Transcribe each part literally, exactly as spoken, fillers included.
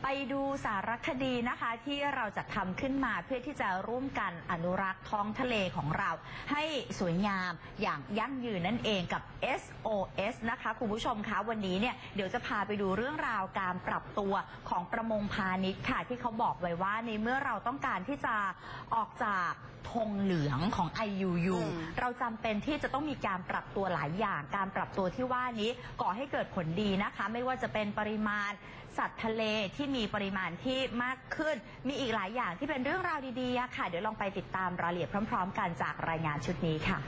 ไปดูสารคดีนะคะที่เราจะทำขึ้นมาเพื่อที่จะร่วมกันอนุรักษ์ท้องทะเลของเราให้สวยงามอย่างยั่งยืนนั่นเองกับ เอส โอ เอส นะคะคุณผู้ชมคะวันนี้เนี่ยเดี๋ยวจะพาไปดูเรื่องราวการปรับตัวของประมงพาณิชย์ค่ะที่เขาบอกไว้ว่าในเมื่อเราต้องการที่จะออกจากธงเหลืองของ ไอ ยู ยู เราจำเป็นที่จะต้องมีการปรับตัวหลายอย่างการปรับตัวที่ว่านี้ก่อให้เกิดผลดีนะคะไม่ว่าจะเป็นปริมาณสัตว์ทะเลที่มีปริมาณที่มากขึ้นมีอีกหลายอย่างที่เป็นเรื่องราวดีๆค่ะเดี๋ยวลองไปติดตามรายละเอียดพร้อมๆกันจากรายงานชุดนี้ค่ะ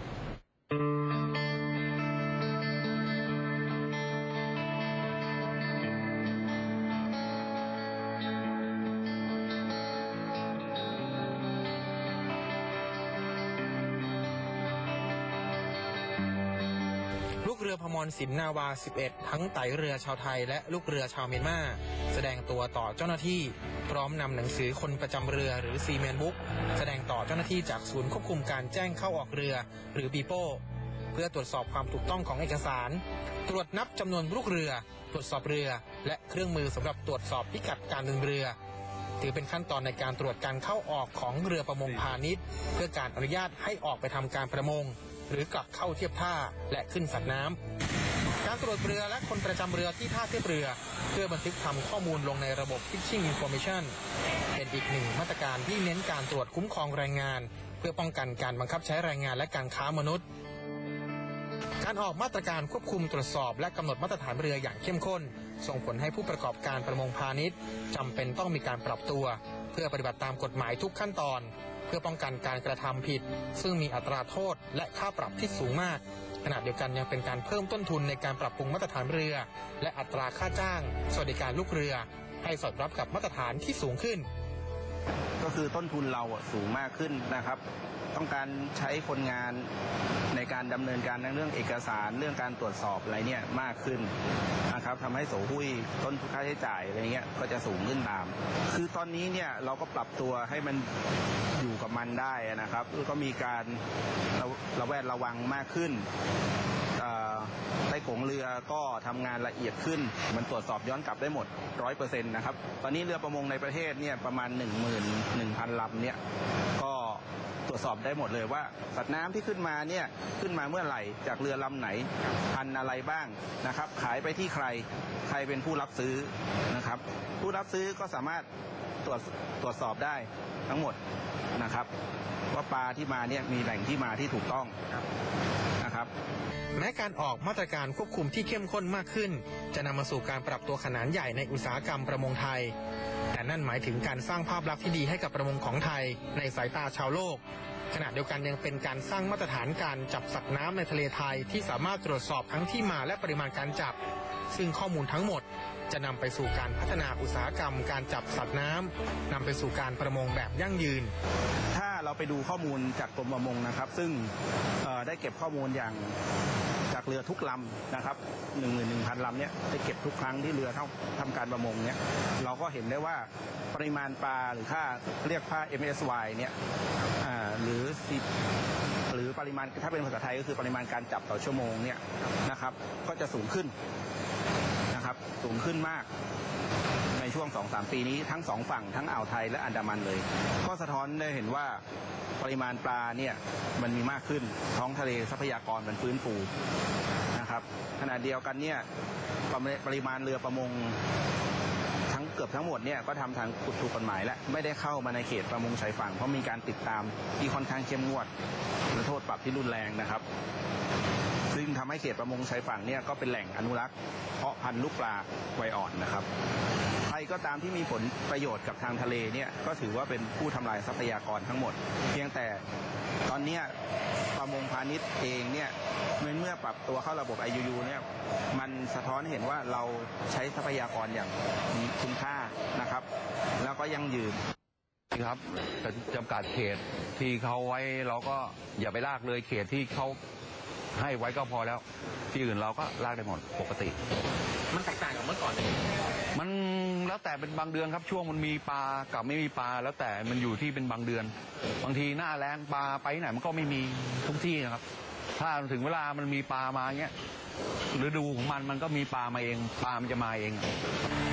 ลูกเรือพมรสินนาวาสิบเอ็ดทั้งไต่เรือชาวไทยและลูกเรือชาวเมียนมาแสดงตัวต่อเจ้าหน้าที่พร้อมนำหนังสือคนประจำเรือหรือซีแมนบุ๊กแสดงต่อเจ้าหน้าที่จากศูนย์ควบคุมการแจ้งเข้าออกเรือหรือบีโป้เพื่อตรวจสอบความถูกต้องของเอกสารตรวจนับจำนวนลูกเรือตรวจสอบเรือและเครื่องมือสำหรับตรวจสอบพิกัดการเดินเรือถือเป็นขั้นตอนในการตรวจการเข้าออกของเรือประมงพาณิชย์เพื่อการอนุญาตให้ออกไปทำการประมงหรือกลับเข้าเทียบท่าและขึ้นสัตว์น้ำการตรวจเรือและคนประจำเรือที่ท่าเทียบเรือเพื่อบันทึกทำข้อมูลลงในระบบ Fishing Information เป็นอีกหนึ่งมาตรการที่เน้นการตรวจคุ้มครองแรงงานเพื่อป้องกันการบังคับใช้แรงงานและการค้ามนุษย์การออกมาตรการควบคุมตรวจสอบและกำหนดมาตรฐานเรืออย่างเข้มข้นส่งผลให้ผู้ประกอบการประมงพาณิชย์จำเป็นต้องมีการปรับตัวเพื่อปฏิบัติตามกฎหมายทุกขั้นตอนเพื่อป้องกันการกระทำผิดซึ่งมีอัตราโทษและค่าปรับที่สูงมากขณะเดียวกันยังเป็นการเพิ่มต้นทุนในการปรับปรุงมาตรฐานเรือและอัตราค่าจ้างสวัสดิการลูกเรือให้สอดรับกับมาตรฐานที่สูงขึ้นก็คือต้นทุนเราสูงมากขึ้นนะครับต้องการใช้คนงานในการดำเนินการในเรื่องเอกสารเรื่องการตรวจสอบอะไรเนี่ยมากขึ้นนะครับทำให้โสหุ้ยต้นทุนค่าใช้จ่ายอะไรเงี้ยก็จะสูงขึ้นตามคือตอนนี้เนี่ยเราก็ปรับตัวให้มันอยู่กับมันได้นะครับก็มีการระแวดระวังมากขึ้นใต้โขงเรือก็ทำงานละเอียดขึ้นมันตรวจสอบย้อนกลับได้หมด ร้อยเปอร์เซ็นต์ นะครับตอนนี้เรือประมงในประเทศเนี่ยประมาณ หนึ่งหมื่นหนึ่งพัน ลำเนี่ยก็ตรวจสอบได้หมดเลยว่าสัตว์น้ำที่ขึ้นมาเนี่ยขึ้นมาเมื่อไหร่จากเรือลำไหนพันอะไรบ้างนะครับขายไปที่ใครใครเป็นผู้รับซื้อนะครับผู้รับซื้อก็สามารถตรวจตรวจสอบได้ทั้งหมดนะครับว่าปลาที่มาเนี่ยมีแหล่งที่มาที่ถูกต้องนะครับแม้การออกมาตรการควบคุมที่เข้มข้นมากขึ้นจะนำมาสู่การปรับตัวขนาดใหญ่ในอุตสาหกรรมประมงไทยแต่นั่นหมายถึงการสร้างภาพลักษณ์ที่ดีให้กับประมงของไทยในสายตาชาวโลกขณะเดียวกันยังเป็นการสร้างมาตรฐานการจับสัตว์น้ำในทะเลไทยที่สามารถตรวจสอบทั้งที่มาและปริมาณการจับซึ่งข้อมูลทั้งหมดจะนำไปสู่การพัฒนาอุตสาหกรรมการจับสัตว์น้ำนำไปสู่การประมงแบบยั่งยืนถ้าเราไปดูข้อมูลจากกรมประมงนะครับซึ่งได้เก็บข้อมูลอย่างจากเรือทุกลำนะครับ หนึ่งหมื่นหนึ่งพัน ลำเนี่ยได้เก็บทุกครั้งที่เรือเข้าทำการประมงเนี่ยเราก็เห็นได้ว่าปริมาณปลาหรือค่าเรียกค่า เอ็ม เอส วาย เนี่ยหรือหรือปริมาณถ้าเป็นภาษาไทยก็คือปริมาณการจับต่อชั่วโมงเนี่ยนะครับก็จะสูงขึ้นนะครับสูงขึ้นมากในช่วง สองถึงสาม ปีนี้ทั้งสองฝั่งทั้งอ่าวไทยและอันดามันเลยก็สะท้อนได้เห็นว่าปริมาณปลาเนี่ยมันมีมากขึ้นท้องทะเลทรัพยากรมันฟื้นฟูนะครับขณะเดียวกันเนี่ยปริมาณเรือประมงทั้งเกือบทั้งหมดเนี่ยก็ทำทางถูกกฎหมายและไม่ได้เข้ามาในเขตประมงชายฝั่งเพราะมีการติดตามที่ค่อนข้างเข้มงวดและโทษปรับที่รุนแรงนะครับซึ่งทำให้เขตประมงชายฝั่งเนี่ยก็เป็นแหล่งอนุรักษ์เพาะพันธุ์ลูกปลาวัยอ่อนนะครับใครก็ตามที่มีผลประโยชน์กับทางทะเลเนี่ยก็ถือว่าเป็นผู้ทำลายทรัพยากรทั้งหมดเพียงแต่ตอนนี้ประมงพาณิชย์เองเนี่ยเมื่อปรับตัวเข้าระบบ ไอ ยู ยู เนี่ยมันสะท้อนเห็นว่าเราใช้ทรัพยากรอย่างมีคุณค่านะครับแล้วก็ยั่งยืนครับจำกัดเขตที่เขาไว้เราก็อย่าไปลากเลยเขตที่เขาให้ไว้ก็พอแล้วที่อื่นเราก็ลากได้หมดปกติมันแตกต่างกับเมื่อก่อนมันแล้วแต่เป็นบางเดือนครับช่วงมันมีปลากับไม่มีปลาแล้วแต่มันอยู่ที่เป็นบางเดือนบางทีหน้าแล้งปลาไปไหนมันก็ไม่มีทุกที่นะครับถ้าถึงเวลามันมีปลามาเงี้ยฤดูของมันมันก็มีปลามาเองปลามันจะมาเองร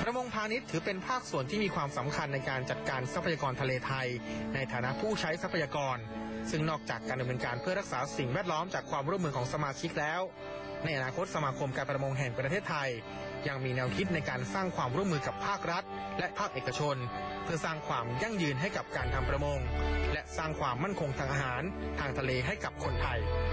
ประมงพาณิชย์ถือเป็นภาคส่วนที่มีความสำคัญในการจัดการทรัพยากรทะเลไทยในฐานะผู้ใช้ทรัพยากรซึ่งนอกจากการดำเนินการเพื่อรักษาสิ่งแวดล้อมจากความร่วมมือของสมาชิกแล้วในอนาคตสมาคมการประมงแห่งประเทศไทยยังมีแนวคิดในการสร้างความร่วมมือกับภาครัฐและภาคเอกชนเพื่อสร้างความยั่งยืนให้กับการทำประมงและสร้างความมั่นคงทางอาหารทางทะเลให้กับคนไทย